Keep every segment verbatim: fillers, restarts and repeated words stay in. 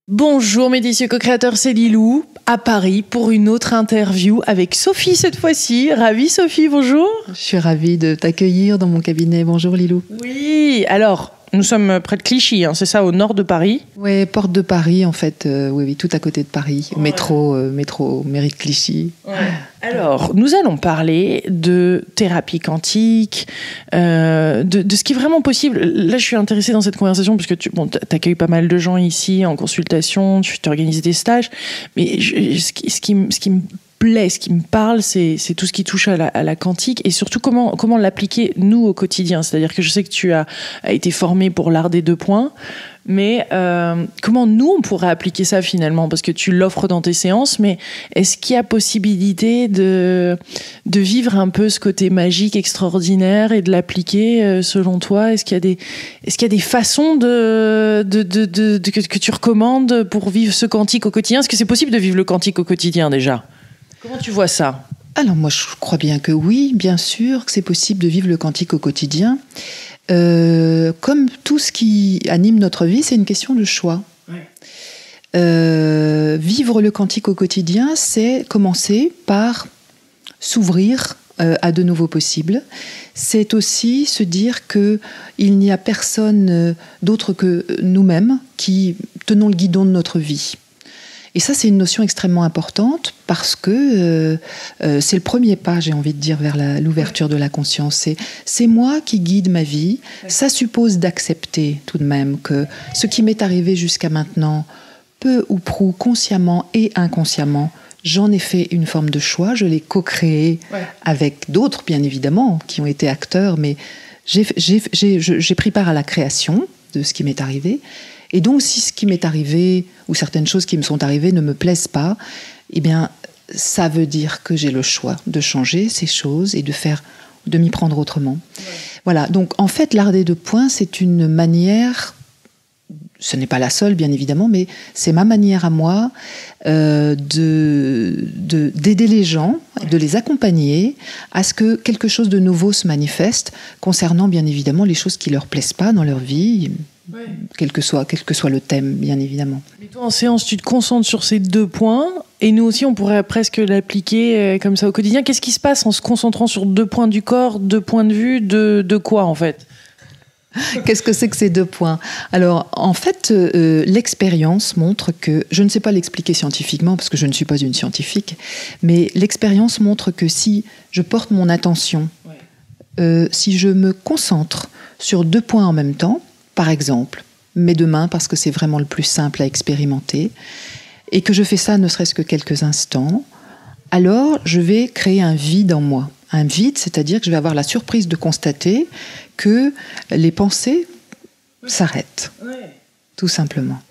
Bonjour mes délicieux co-créateurs, c'est Lilou, à Paris pour une autre interview avec Sophie cette fois-ci. Ravie Sophie, bonjour. Je suis ravie de t'accueillir dans mon cabinet. Bonjour Lilou. Oui, alors nous sommes près de Clichy, hein, c'est ça, au nord de Paris? Oui, porte de Paris en fait, euh, oui, oui, tout à côté de Paris. Ouais. Métro, euh, métro, mairie de Clichy. Ouais. Alors, nous allons parler de thérapie quantique, euh, de, de ce qui est vraiment possible. Là, je suis intéressée dans cette conversation parce que tu bon, accueilles pas mal de gens ici en consultation, tu organises des stages, mais je, ce, qui, ce, qui, ce qui me plaît, ce qui me parle, c'est, c'est tout ce qui touche à la, à la quantique et surtout comment, comment l'appliquer, nous, au quotidien. C'est-à-dire que je sais que tu as, as été formé pour l'art des deux points, mais euh, comment nous, on pourrait appliquer ça finalement? Parce que tu l'offres dans tes séances, mais est-ce qu'il y a possibilité de, de vivre un peu ce côté magique extraordinaire et de l'appliquer euh, selon toi? Est-ce qu'il y a des, est-ce qu'il y a des façons de, de, de, de, de, que, que tu recommandes pour vivre ce quantique au quotidien? Est-ce que c'est possible de vivre le quantique au quotidien déjà? Comment tu vois ça? Alors moi, je crois bien que oui, bien sûr, que c'est possible de vivre le quantique au quotidien. Euh, comme tout ce qui anime notre vie, c'est une question de choix. Ouais. Euh, vivre le quantique au quotidien, c'est commencer par s'ouvrir euh, à de nouveaux possibles. C'est aussi se dire qu'il n'y a personne d'autre que nous-mêmes qui tenons le guidon de notre vie. Et ça, c'est une notion extrêmement importante parce que euh, euh, c'est le premier pas, j'ai envie de dire, vers la, l'ouverture de la conscience. C'est, c'est moi qui guide ma vie. Ça suppose d'accepter tout de même que ce qui m'est arrivé jusqu'à maintenant, peu ou prou, consciemment et inconsciemment, j'en ai fait une forme de choix. Je l'ai co-créé ouais. avec d'autres, bien évidemment, qui ont été acteurs, mais j'ai, j'ai, j'ai, j'ai pris part à la création de ce qui m'est arrivé. Et donc, si ce qui m'est arrivé, ou certaines choses qui me sont arrivées ne me plaisent pas, eh bien, ça veut dire que j'ai le choix de changer ces choses et de faire, de m'y prendre autrement. Ouais. Voilà. Donc, en fait, l'art des deux points, c'est une manière, ce n'est pas la seule, bien évidemment, mais c'est ma manière à moi euh, de, de, d'aider les gens, ouais. de les accompagner à ce que quelque chose de nouveau se manifeste concernant, bien évidemment, les choses qui ne leur plaisent pas dans leur vie. Ouais. Quel que soit, quel que soit le thème, bien évidemment. Mais toi, en séance, tu te concentres sur ces deux points, et nous aussi, on pourrait presque l'appliquer euh, comme ça au quotidien. Qu'est-ce qui se passe en se concentrant sur deux points du corps, deux points de vue, de, de quoi, en fait? Qu'est-ce que c'est que ces deux points? Alors, en fait, euh, l'expérience montre que, je ne sais pas l'expliquer scientifiquement, parce que je ne suis pas une scientifique, mais l'expérience montre que si je porte mon attention, ouais. euh, si je me concentre sur deux points en même temps, par exemple, mes deux mains, parce que c'est vraiment le plus simple à expérimenter, et que je fais ça ne serait-ce que quelques instants, alors je vais créer un vide en moi. Un vide, c'est-à-dire que je vais avoir la surprise de constater que les pensées s'arrêtent, ouais. tout simplement.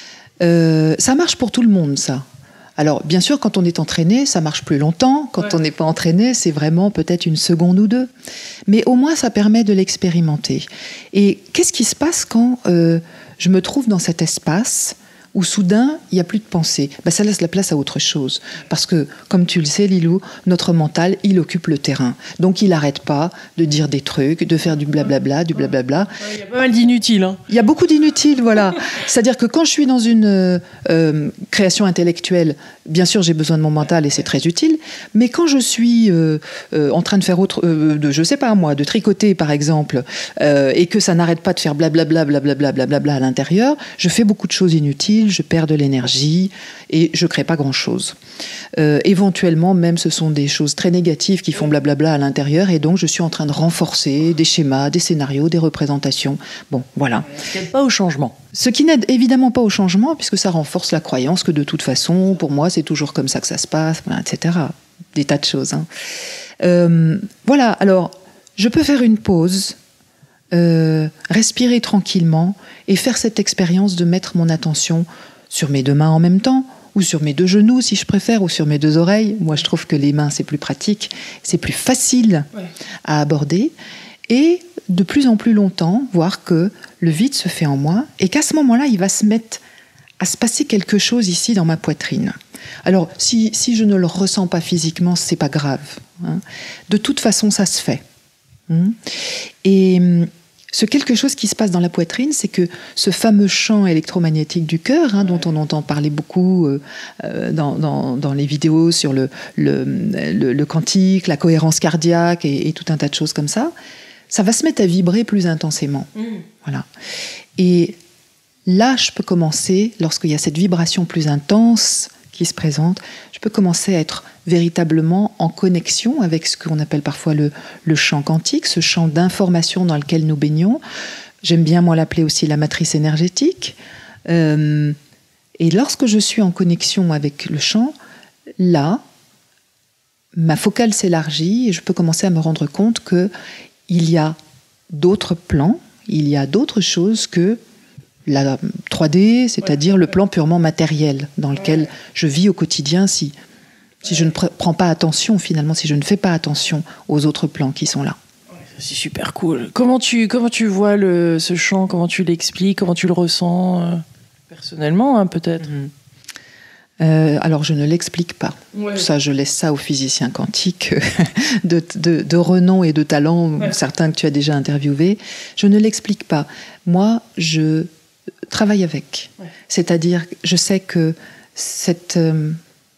Euh, ça marche pour tout le monde, ça. Alors, bien sûr, quand on est entraîné, ça marche plus longtemps. Quand ouais. on n'est pas entraîné, c'est vraiment peut-être une seconde ou deux. Mais au moins, ça permet de l'expérimenter. Et qu'est-ce qui se passe quand euh, je me trouve dans cet espace où soudain, il n'y a plus de pensée? Ben, ça laisse la place à autre chose. Parce que, comme tu le sais, Lilou, notre mental, il occupe le terrain. Donc, il n'arrête pas de dire des trucs, de faire du blablabla, du blablabla. Il ouais, y a pas mal d'inutiles. Hein. Il y a beaucoup d'inutiles, voilà. C'est-à-dire que quand je suis dans une euh, création intellectuelle, bien sûr, j'ai besoin de mon mental et c'est très utile. Mais quand je suis euh, euh, en train de faire autre, euh, de, je sais pas moi, de tricoter par exemple, euh, et que ça n'arrête pas de faire blablabla, blablabla, blablabla à l'intérieur, je fais beaucoup de choses inutiles. Je perds de l'énergie et je ne crée pas grand-chose. Euh, éventuellement, même, ce sont des choses très négatives qui font blablabla à l'intérieur et donc je suis en train de renforcer des schémas, des scénarios, des représentations. Bon, voilà. Ce qui n'aide pas au changement. Ce qui n'aide évidemment pas au changement puisque ça renforce la croyance que de toute façon, pour moi, c'est toujours comme ça que ça se passe, et cetera. Des tas de choses. Hein. Euh, voilà, alors, je peux faire une pause, euh, respirer tranquillement et faire cette expérience de mettre mon attention sur mes deux mains en même temps, ou sur mes deux genoux si je préfère, ou sur mes deux oreilles. Moi, je trouve que les mains, c'est plus pratique, c'est plus facile ouais. à aborder. Et de plus en plus longtemps, voir que le vide se fait en moi, et qu'à ce moment-là, il va se mettre à se passer quelque chose ici dans ma poitrine. Alors, si, si je ne le ressens pas physiquement, c'est pas grave. Hein. De toute façon, ça se fait. Hein. Et ce quelque chose qui se passe dans la poitrine, c'est que ce fameux champ électromagnétique du cœur, hein, dont on entend parler beaucoup euh, dans, dans, dans les vidéos sur le, le, le, le quantique, la cohérence cardiaque et, et tout un tas de choses comme ça, ça va se mettre à vibrer plus intensément. Mmh. Voilà. Et là, je peux commencer, lorsqu'il y a cette vibration plus intense qui se présente, je peux commencer à être véritablement en connexion avec ce qu'on appelle parfois le, le champ quantique, ce champ d'information dans lequel nous baignons. J'aime bien, moi, l'appeler aussi la matrice énergétique. Euh, et lorsque je suis en connexion avec le champ, là, ma focale s'élargit et je peux commencer à me rendre compte qu'il y a d'autres plans, il y a d'autres choses que la trois D, c'est-à-dire le plan purement matériel dans lequel je vis au quotidien si, si je ne pr- prends pas attention, finalement, si je ne fais pas attention aux autres plans qui sont là. C'est super cool. Comment tu, comment tu vois le, ce champ, comment tu l'expliques, comment tu le ressens euh, personnellement, hein, peut-être mmh. euh, Alors, je ne l'explique pas. Ouais. Ça, je laisse ça aux physiciens quantiques de, de, de renom et de talent, ouais. certains que tu as déjà interviewés. Je ne l'explique pas. Moi, je travaille avec. Ouais. C'est-à-dire, je sais que cette... Euh...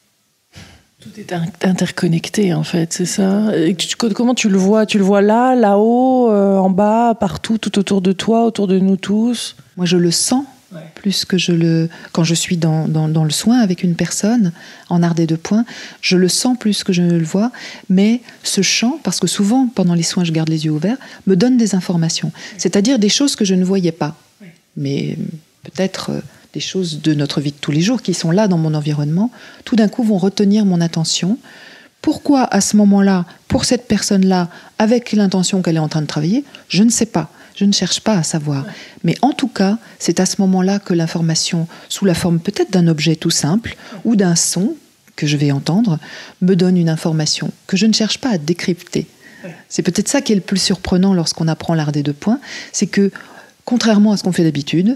Tout est interconnecté, en fait, c'est ça. Et tu, comment tu le vois? Tu le vois là, là-haut, euh, en bas, partout, tout autour de toi, autour de nous tous? Moi, je le sens, ouais. plus que je le... Quand je suis dans, dans, dans le soin avec une personne, en art des deux points, je le sens plus que je ne le vois, mais ce champ, parce que souvent, pendant les soins, je garde les yeux ouverts, me donne des informations. Ouais. C'est-à-dire des choses que je ne voyais pas. Ouais. Mais peut-être des choses de notre vie de tous les jours qui sont là dans mon environnement, tout d'un coup vont retenir mon attention. Pourquoi à ce moment-là, pour cette personne-là, avec l'intention qu'elle est en train de travailler, je ne sais pas, je ne cherche pas à savoir. Ouais. Mais en tout cas, c'est à ce moment-là que l'information, sous la forme peut-être d'un objet tout simple ou d'un son que je vais entendre, me donne une information que je ne cherche pas à décrypter. Ouais. C'est peut-être ça qui est le plus surprenant lorsqu'on apprend l'art des deux points, c'est que contrairement à ce qu'on fait d'habitude,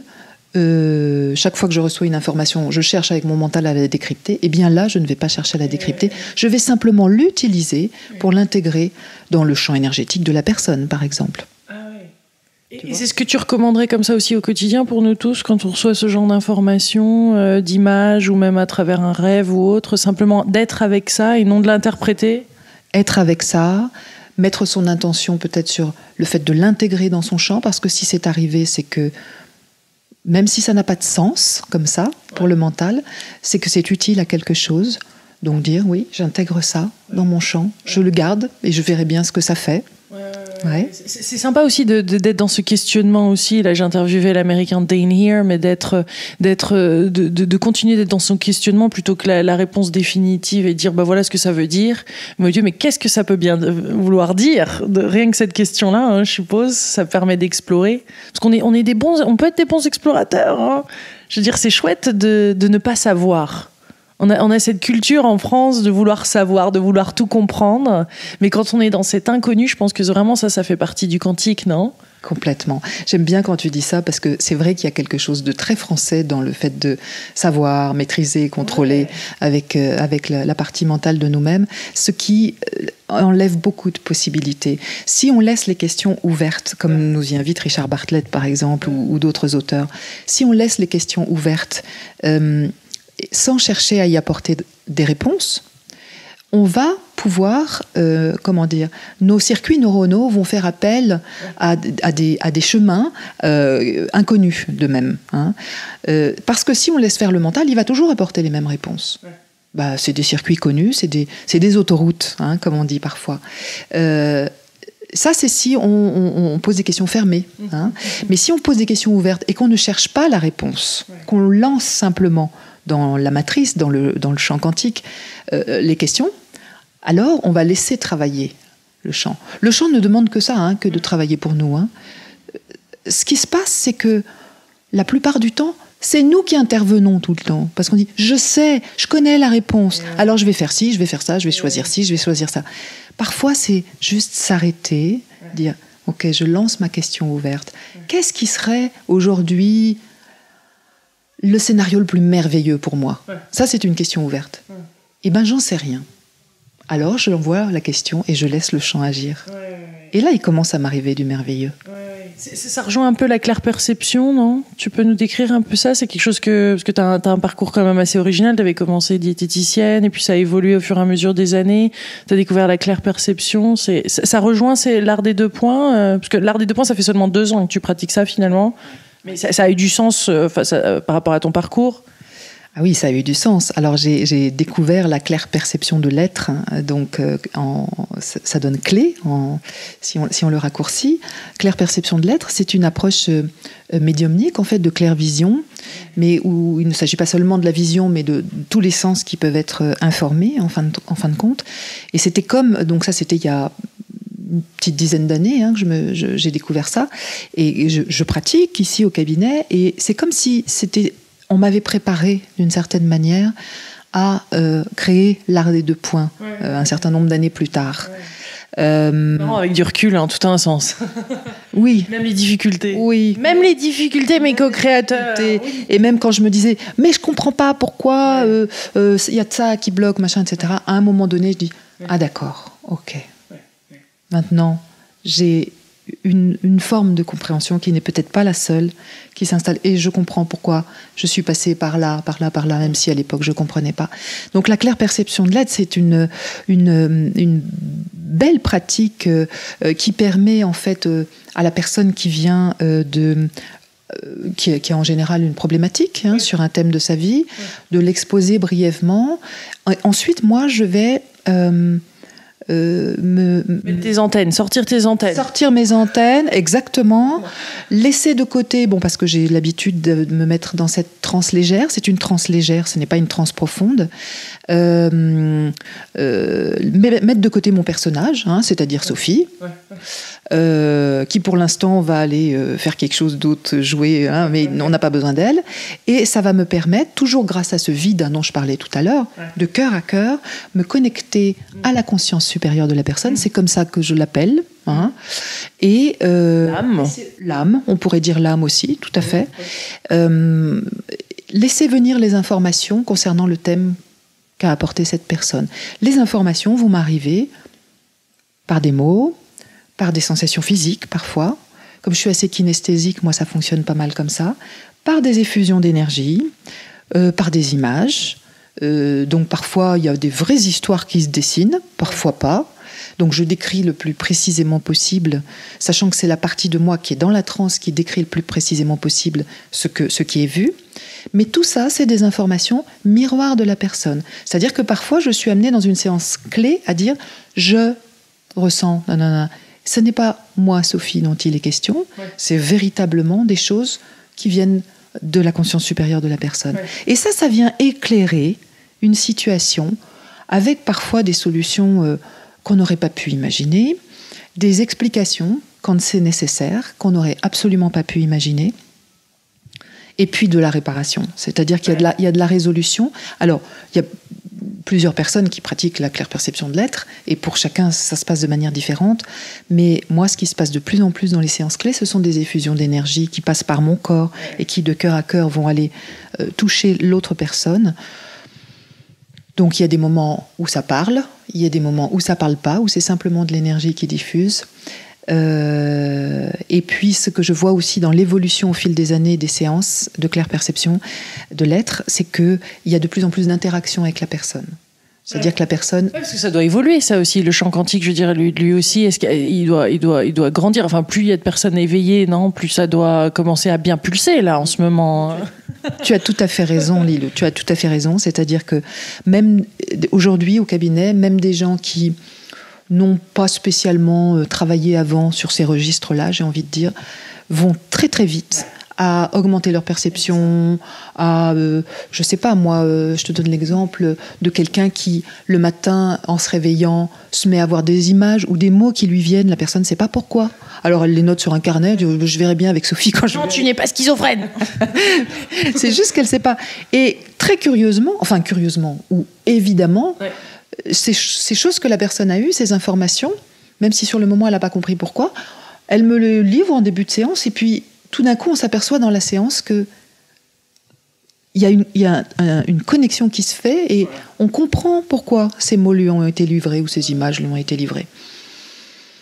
euh, chaque fois que je reçois une information, je cherche avec mon mental à la décrypter. Et bien là, je ne vais pas chercher à la décrypter. Je vais simplement l'utiliser pour l'intégrer dans le champ énergétique de la personne, par exemple. Ah oui. Et, et c'est ce que tu recommanderais comme ça aussi au quotidien pour nous tous, quand on reçoit ce genre d'informations, euh, d'images, ou même à travers un rêve ou autre, simplement d'être avec ça et non de l'interpréter? Être avec ça, mettre son intention peut-être sur le fait de l'intégrer dans son champ, parce que si c'est arrivé, c'est que même si ça n'a pas de sens, comme ça, pour le mental, c'est que c'est utile à quelque chose. Donc dire, oui, j'intègre ça dans mon champ, je le garde et je verrai bien ce que ça fait. Ouais. C'est, c'est sympa aussi de, de, d'être dans ce questionnement aussi. Là, j'ai interviewé l'américain Dane Here, mais d'être, d'être, de, de, de continuer d'être dans son questionnement plutôt que la, la réponse définitive et dire, bah voilà ce que ça veut dire. Mon Dieu, mais qu'est-ce que ça peut bien vouloir dire? De, rien que cette question-là, hein, je suppose, ça permet d'explorer. Parce qu'on est, on est des bons, on peut être des bons explorateurs. Hein. Je veux dire, c'est chouette de, de ne pas savoir. On a, on a cette culture en France de vouloir savoir, de vouloir tout comprendre. Mais quand on est dans cet inconnu, je pense que vraiment ça, ça fait partie du quantique, non ? Complètement. J'aime bien quand tu dis ça parce que c'est vrai qu'il y a quelque chose de très français dans le fait de savoir, maîtriser, contrôler ouais. avec, euh, avec la, la partie mentale de nous-mêmes, ce qui euh, enlève beaucoup de possibilités. Si on laisse les questions ouvertes, comme nous y invite Richard Bartlett par exemple, ou, ou d'autres auteurs, si on laisse les questions ouvertes, euh, sans chercher à y apporter des réponses, on va pouvoir, euh, comment dire, nos circuits neuronaux vont faire appel à, à, des, à des chemins euh, inconnus d'eux-mêmes. Hein. Euh, parce que si on laisse faire le mental, il va toujours apporter les mêmes réponses. Ouais. Bah, c'est des circuits connus, c'est des, c'est des autoroutes, hein, comme on dit parfois. Euh, Ça, c'est si on, on, on pose des questions fermées. Hein. Mmh. Mais si on pose des questions ouvertes et qu'on ne cherche pas la réponse, ouais. qu'on lance simplement dans la matrice, dans le, dans le champ quantique, euh, les questions, alors on va laisser travailler le champ. Le champ ne demande que ça, hein, que de travailler pour nous. Hein. Ce qui se passe, c'est que la plupart du temps, c'est nous qui intervenons tout le temps. Parce qu'on dit, je sais, je connais la réponse, alors je vais faire ci, je vais faire ça, je vais choisir ci, je vais choisir ça. Parfois, c'est juste s'arrêter, dire, ok, je lance ma question ouverte. Qu'est-ce qui serait aujourd'hui le scénario le plus merveilleux pour moi? Ça, c'est une question ouverte. Eh bien, j'en sais rien. Alors, je l'envoie la question et je laisse le champ agir. Et là, il commence à m'arriver du merveilleux. C'est, ça rejoint un peu la claire-perception, non? Tu peux nous décrire un peu ça? C'est quelque chose que... Parce que tu as un, un parcours quand même assez original. Tu avais commencé diététicienne et puis ça a évolué au fur et à mesure des années. Tu as découvert la claire-perception. C'est, ça, ça rejoint c'est l'art des deux points euh, parce que l'art des deux points, ça fait seulement deux ans que tu pratiques ça finalement. Mais ça, ça a eu du sens euh, ça, euh, par rapport à ton parcours? Ah oui, ça a eu du sens. Alors j'ai, j'ai découvert la claire perception de l'être, hein, donc euh, en, ça, ça donne clé, en, si, on, si on le raccourcit. Claire perception de l'être, c'est une approche euh, médiumnique, en fait, de claire vision, mais où il ne s'agit pas seulement de la vision, mais de, de tous les sens qui peuvent être informés, en fin de, en fin de compte. Et c'était comme, donc ça c'était il y a une petite dizaine d'années hein, que je me, je, j'ai découvert ça, et je, je pratique ici au cabinet, et c'est comme si c'était... On m'avait préparé d'une certaine manière à euh, créer l'art des deux points ouais. euh, un certain nombre d'années plus tard. Ouais. Euh, non, avec du recul, hein, tout a un sens. Oui. Même les difficultés. Oui. Même les difficultés, mes co-créateurs. Et, et même quand je me disais, mais je comprends pas pourquoi il ouais. euh, euh, y a de ça qui bloque, machin, et cetera. À un moment donné, je dis, ouais. ah d'accord, ok. Ouais. Ouais. Maintenant, j'ai Une, une forme de compréhension qui n'est peut-être pas la seule qui s'installe. Et je comprends pourquoi je suis passée par là, par là, par là, même si à l'époque je ne comprenais pas. Donc la claire perception de l'être, c'est une, une, une belle pratique euh, qui permet en fait euh, à la personne qui vient euh, de... Euh, qui, qui a en général une problématique hein, oui. sur un thème de sa vie, oui. de l'exposer brièvement. Ensuite, moi, je vais... Euh, Euh, me, Mettre tes antennes, sortir tes antennes. Sortir mes antennes, exactement. Laisser de côté, bon, parce que j'ai l'habitude de me mettre dans cette transe légère. C'est une transe légère, ce n'est pas une transe profonde. Euh, euh, mettre de côté mon personnage, hein, c'est-à-dire ouais. Sophie, ouais. Euh, qui pour l'instant va aller euh, faire quelque chose d'autre, jouer, hein, mais ouais. on n'a pas besoin d'elle. Et ça va me permettre, toujours grâce à ce vide dont je parlais tout à l'heure, ouais. de cœur à cœur, me connecter à la conscience supérieure de la personne. C'est comme ça que je l'appelle. Hein. Et euh, l'âme. L'âme, on pourrait dire l'âme aussi, tout à fait. Euh, laisser venir les informations concernant le thème qu'a apporté cette personne. Les informations vont m'arriver par des mots, par des sensations physiques parfois. Comme je suis assez kinesthésique, moi ça fonctionne pas mal comme ça. Par des effusions d'énergie, euh, par des images. Euh, donc parfois il y a des vraies histoires qui se dessinent, parfois pas. Donc je décris le plus précisément possible, sachant que c'est la partie de moi qui est dans la transe qui décrit le plus précisément possible ce, que, ce qui est vu. Mais tout ça, c'est des informations miroirs de la personne. C'est-à-dire que parfois, je suis amenée dans une séance clé à dire « je ressens ». Non, non, non. Ce n'est pas moi, Sophie, dont il est question. Ouais. C'est véritablement des choses qui viennent de la conscience supérieure de la personne. Ouais. Et ça, ça vient éclairer une situation avec parfois des solutions euh, qu'on n'aurait pas pu imaginer, des explications quand c'est nécessaire, qu'on n'aurait absolument pas pu imaginer. Et puis de la réparation, c'est-à-dire qu'il y a de la, il y a de la résolution. Alors, il y a plusieurs personnes qui pratiquent la claire perception de l'être, et pour chacun, ça se passe de manière différente. Mais moi, ce qui se passe de plus en plus dans les séances clés, ce sont des effusions d'énergie qui passent par mon corps et qui, de cœur à cœur, vont aller euh, toucher l'autre personne. Donc, il y a des moments où ça parle, il y a des moments où ça parle pas, où c'est simplement de l'énergie qui diffuse. Euh, et puis ce que je vois aussi dans l'évolution au fil des années des séances de claire perception de l'être, c'est qu'il y a de plus en plus d'interaction avec la personne. C'est-à-dire ouais. que la personne... Ouais, parce que ça doit évoluer, ça aussi, le champ quantique, je veux dire, lui, lui aussi, est-ce qu'il doit, il doit, il doit grandir. Enfin, plus il y a de personnes éveillées, non, plus ça doit commencer à bien pulser, là, en ce moment. Tu as tout à fait raison, Lilou, tu as tout à fait raison. C'est-à-dire que même aujourd'hui, au cabinet, même des gens qui n'ont pas spécialement travaillé avant sur ces registres-là, j'ai envie de dire, vont très très vite à augmenter leur perception, à, euh, je sais pas, moi, euh, je te donne l'exemple de quelqu'un qui, le matin, en se réveillant, se met à voir des images ou des mots qui lui viennent, la personne ne sait pas pourquoi. Alors elle les note sur un carnet, je, je verrai bien avec Sophie quand je... Non, tu n'es pas schizophrène. C'est juste qu'elle ne sait pas. Et très curieusement, enfin curieusement, ou évidemment, ouais. ces, ces choses que la personne a eues, ces informations, même si sur le moment elle n'a pas compris pourquoi, elle me le livre en début de séance, et puis tout d'un coup, on s'aperçoit dans la séance qu'il y a, une, y a un, une connexion qui se fait et on comprend pourquoi ces mots lui ont été livrés ou ces images lui ont été livrées.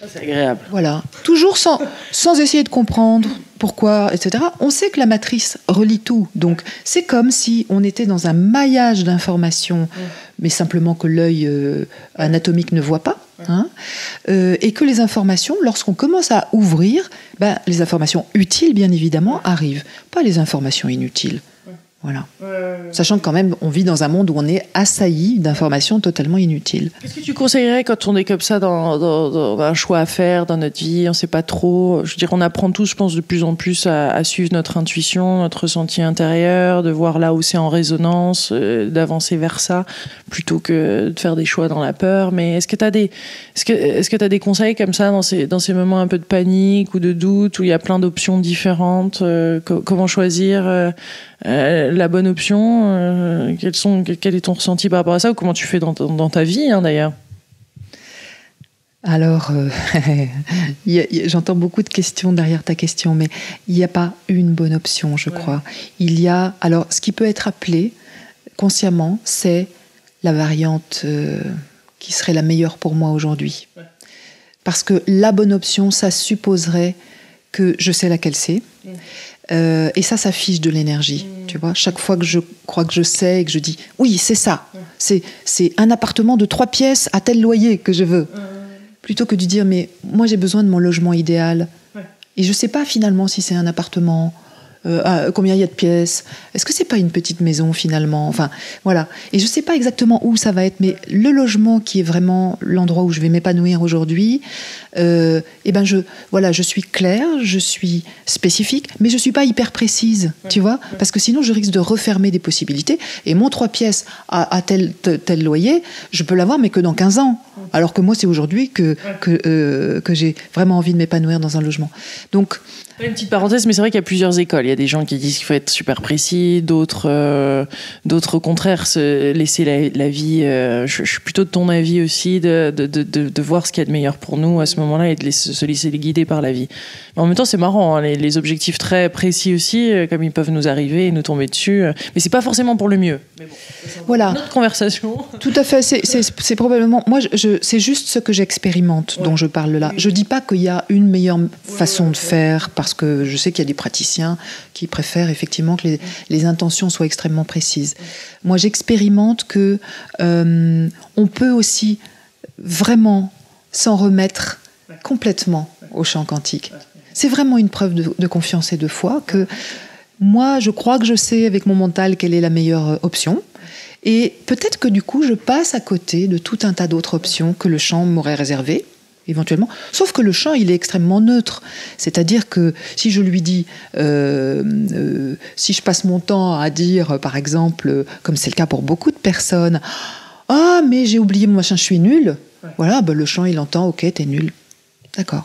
C'est agréable. Voilà. Toujours sans, sans essayer de comprendre pourquoi, et cetera. On sait que la matrice relie tout. Donc, c'est comme si on était dans un maillage d'informations, mmh. mais simplement que l'œil euh, anatomique ne voit pas. Hein, euh, et que les informations, lorsqu'on commence à ouvrir, ben, les informations utiles, bien évidemment, arrivent. Pas les informations inutiles. Voilà. Euh... Sachant que quand même, on vit dans un monde où on est assailli d'informations totalement inutiles. Qu'est-ce que tu conseillerais quand on est comme ça dans, dans, dans un choix à faire dans notre vie, on ne sait pas trop. Je veux dire, on apprend tous, je pense, de plus en plus à, à suivre notre intuition, notre ressenti intérieur, de voir là où c'est en résonance, euh, d'avancer vers ça, plutôt que de faire des choix dans la peur. Mais est-ce que tu as des, est-ce que, est-ce que tu as des conseils comme ça dans ces, dans ces moments un peu de panique ou de doute, où il y a plein d'options différentes, euh, co- comment choisir euh, Euh, la bonne option, euh, quels sont, quel est ton ressenti par rapport à ça, ou comment tu fais dans, dans ta vie, hein, d'ailleurs? Alors, euh, y a, y a, j'entends beaucoup de questions derrière ta question, mais il n'y a pas une bonne option, je ouais. crois. Il y a, alors, ce qui peut être appelé consciemment, c'est la variante euh, qui serait la meilleure pour moi aujourd'hui. Ouais. Parce que la bonne option, ça supposerait que je sais laquelle c'est. Mmh. Euh, et ça, ça fiche de l'énergie, mmh. tu vois. Chaque fois que je crois que je sais et que je dis « oui, c'est ça, mmh. c'est, c'est un appartement de trois pièces à tel loyer que je veux mmh. », plutôt que de dire « mais moi, j'ai besoin de mon logement idéal ouais. ». Et je ne sais pas finalement si c'est un appartement, euh, combien il y a de pièces, est-ce que c'est pas une petite maison finalement, enfin voilà. Et je ne sais pas exactement où ça va être, mais le logement qui est vraiment l'endroit où je vais m'épanouir aujourd'hui, euh, et ben je, voilà, je suis claire, je suis spécifique, mais je ne suis pas hyper précise, ouais. tu vois, ouais. parce que sinon je risque de refermer des possibilités, et mon trois pièces à, à tel, tel, tel loyer, je peux l'avoir mais que dans quinze ans, ouais. alors que moi c'est aujourd'hui que, ouais. que, euh, que j'ai vraiment envie de m'épanouir dans un logement. Donc, une petite parenthèse, mais c'est vrai qu'il y a plusieurs écoles. Il y a des gens qui disent qu'il faut être super précis, d'autres, euh, d'autres au contraire, se laisser la, la vie. Euh, je, je suis plutôt de ton avis aussi, de, de, de, de voir ce qu'il y a de meilleur pour nous à ce moment-là et de laisser, se laisser guider par la vie. Mais en même temps, c'est marrant, hein, les, les objectifs très précis aussi, euh, comme ils peuvent nous arriver et nous tomber dessus. Euh, mais c'est pas forcément pour le mieux. Mais bon, voilà. Notre conversation. Tout à fait. C'est, c'est, c'est probablement. Moi, je, je, c'est juste ce que j'expérimente ouais. dont je parle là. Oui. Je dis pas qu'il y a une meilleure façon de faire parce que je sais qu'il y a des praticiens qui préfèrent effectivement que les, les intentions soient extrêmement précises. Moi, j'expérimente que euh, on peut aussi vraiment s'en remettre complètement au champ quantique. C'est vraiment une preuve de, de confiance et de foi que moi, je crois que je sais avec mon mental quelle est la meilleure option. Et peut-être que du coup, je passe à côté de tout un tas d'autres options que le champ m'aurait réservées. Éventuellement, sauf que le champ, il est extrêmement neutre. C'est-à-dire que si je lui dis, euh, euh, si je passe mon temps à dire, par exemple, comme c'est le cas pour beaucoup de personnes, « Ah, mais j'ai oublié mon machin, je suis nul. Ouais. » Voilà, ben, le champ, il entend, « Ok, t'es nul. » D'accord.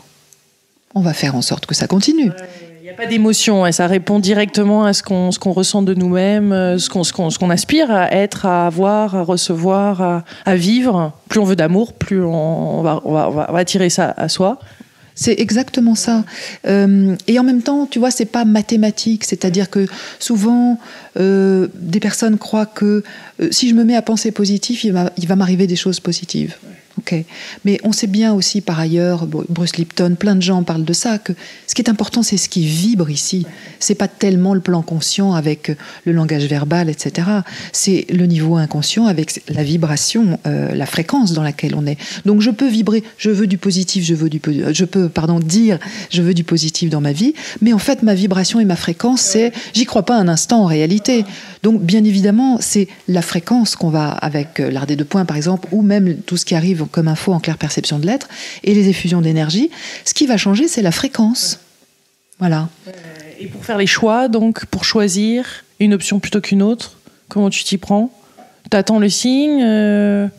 On va faire en sorte que ça continue. Il n'y a pas d'émotion, et ça répond directement à ce qu'on, ce qu'on ressent de nous-mêmes, ce qu'on, ce, qu'on, ce qu'on aspire à être, à avoir, à recevoir, à, à vivre. Plus on veut d'amour, plus on, on, va, on, va, on va attirer ça à soi. C'est exactement ça. Euh, et en même temps, tu vois, c'est pas mathématique. C'est-à-dire que souvent, euh, des personnes croient que euh, si je me mets à penser positif, il va, il va m'arriver des choses positives. Ok. Mais on sait bien aussi, par ailleurs, Bruce Lipton, plein de gens parlent de ça, que ce qui est important, c'est ce qui vibre ici. C'est pas tellement le plan conscient avec le langage verbal, et cetera. C'est le niveau inconscient avec la vibration, euh, la fréquence dans laquelle on est. Donc je peux vibrer, je veux du positif, je veux du, je peux, pardon, dire, je veux du positif dans ma vie, mais en fait, ma vibration et ma fréquence, c'est, j'y crois pas un instant en réalité. Donc, bien évidemment, c'est la fréquence qu'on va, avec l'art des deux points, par exemple, ou même tout ce qui arrive comme info en claire perception de l'être, et les effusions d'énergie. Ce qui va changer, c'est la fréquence. Voilà. Et pour faire les choix, donc, pour choisir une option plutôt qu'une autre, comment tu t'y prends ? T'attends le signe euh...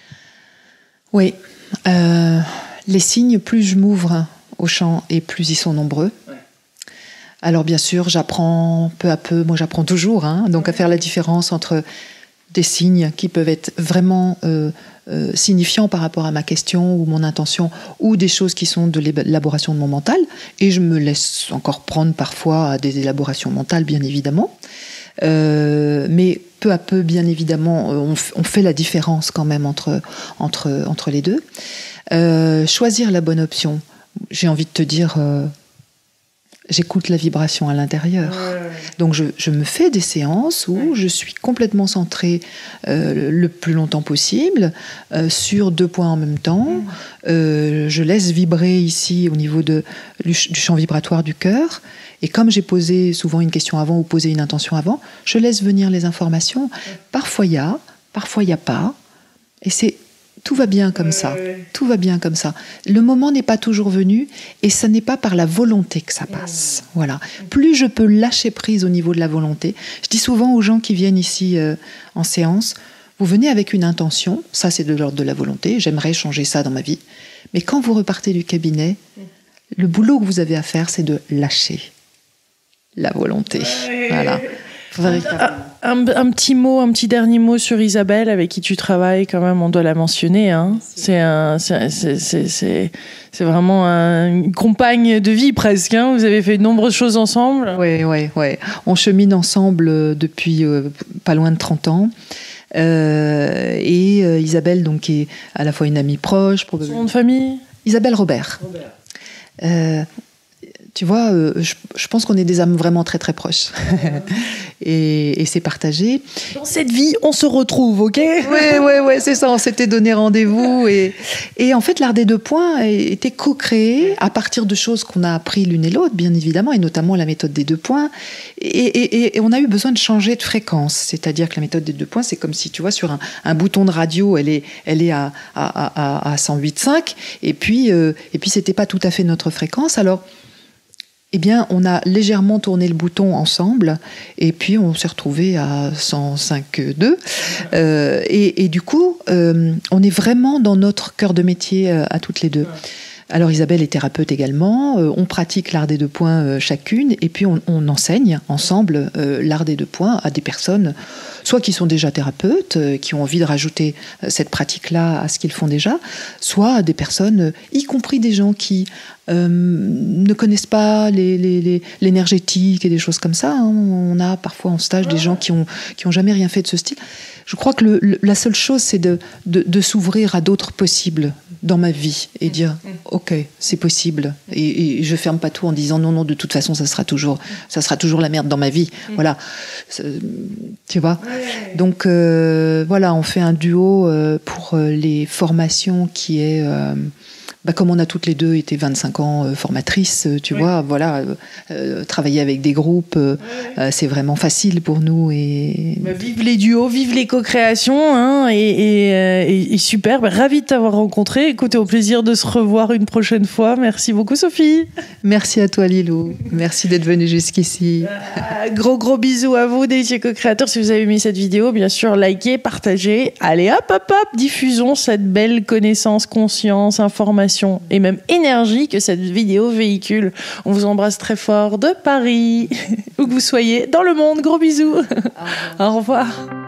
Oui. Euh, les signes, plus je m'ouvre au champ, et plus ils sont nombreux. Alors bien sûr, j'apprends peu à peu, moi j'apprends toujours, hein, donc à faire la différence entre des signes qui peuvent être vraiment euh, euh, signifiants par rapport à ma question ou mon intention, ou des choses qui sont de l'élaboration de mon mental, et je me laisse encore prendre parfois à des élaborations mentales, bien évidemment. Euh, mais peu à peu, bien évidemment, on, f- on fait la différence quand même entre, entre, entre les deux. Euh, choisir la bonne option. J'ai envie de te dire, euh, j'écoute la vibration à l'intérieur. Ouais. Donc je, je me fais des séances où ouais. je suis complètement centrée euh, le plus longtemps possible euh, sur deux points en même temps. Mmh. Euh, je laisse vibrer ici au niveau de, du, du champ vibratoire du cœur. Et comme j'ai posé souvent une question avant ou posé une intention avant, je laisse venir les informations. Ouais. Parfois il y a, parfois il n'y a pas. Et c'est tout va bien comme ouais, ça. Ouais. Tout va bien comme ça. Le moment n'est pas toujours venu et ce n'est pas par la volonté que ça passe. Ouais. Voilà. Plus je peux lâcher prise au niveau de la volonté. Je dis souvent aux gens qui viennent ici euh, en séance, vous venez avec une intention, ça c'est de l'ordre de la volonté, j'aimerais changer ça dans ma vie. Mais quand vous repartez du cabinet, le boulot que vous avez à faire, c'est de lâcher la volonté. Ouais. Voilà. Un, un, un petit mot, un petit dernier mot sur Isabelle, avec qui tu travailles quand même, on doit la mentionner. Hein. C'est, un, c'est, c'est, c'est, c'est, c'est vraiment un, une compagne de vie presque. Hein. Vous avez fait de nombreuses choses ensemble. Oui, oui, oui. On chemine ensemble depuis euh, pas loin de trente ans. Euh, et euh, Isabelle, donc, qui est à la fois une amie proche. Son nom de famille ? Isabelle Robert. Robert. Euh, Tu vois, euh, je, je pense qu'on est des âmes vraiment très très proches. et, et c'est partagé. Dans cette vie, on se retrouve, ok ? Oui, oui, oui, c'est ça. On s'était donné rendez-vous. Et, et en fait, l'art des deux points a été co-créé à partir de choses qu'on a appris l'une et l'autre, bien évidemment, et notamment la méthode des deux points. Et, et, et on a eu besoin de changer de fréquence. C'est-à-dire que la méthode des deux points, c'est comme si, tu vois, sur un, un bouton de radio, elle est, elle est à, à, à, à cent huit virgule cinq. Et puis, euh, et puis c'était pas tout à fait notre fréquence. Alors, eh bien, on a légèrement tourné le bouton ensemble et puis on s'est retrouvés à cent cinq virgule deux. Euh, et, et du coup, euh, on est vraiment dans notre cœur de métier euh, à toutes les deux. Alors Isabelle est thérapeute également, euh, on pratique l'art des deux points euh, chacune et puis on, on enseigne ensemble euh, l'art des deux points à des personnes soit qui sont déjà thérapeutes, euh, qui ont envie de rajouter euh, cette pratique-là à ce qu'ils font déjà, soit à des personnes, euh, y compris des gens qui euh, ne connaissent pas les, les, les, l'énergétique et des choses comme ça. Hein. On a parfois en stage des gens qui ont, qui ont jamais rien fait de ce style. Je crois que le, le, la seule chose, c'est de, de, de s'ouvrir à d'autres possibles dans ma vie et dire ok, c'est possible et, et je ferme pas tout en disant non non de toute façon ça sera toujours ça sera toujours la merde dans ma vie. Mm. Voilà, tu vois. Ouais. Donc euh, voilà, on fait un duo euh, pour euh, les formations qui est euh, bah, comme on a toutes les deux été vingt-cinq ans euh, formatrices, tu ouais. vois, voilà, euh, euh, travailler avec des groupes, euh, ouais. euh, c'est vraiment facile pour nous. Et... Bah, vive les duos, vive les co-créations, hein, et, et, euh, et, et super, bah, ravi de t'avoir rencontré. Écoutez, au plaisir de se revoir une prochaine fois. Merci beaucoup, Sophie. Merci à toi, Lilou. Merci d'être venue jusqu'ici. Euh, gros, gros bisous à vous, délicieux co-créateurs. Si vous avez aimé cette vidéo, bien sûr, likez, partagez. Allez, hop, hop, hop, diffusons cette belle connaissance, conscience, information et même énergie que cette vidéo véhicule. On vous embrasse très fort de Paris, où que vous soyez dans le monde. Gros bisous. Au revoir. Au revoir.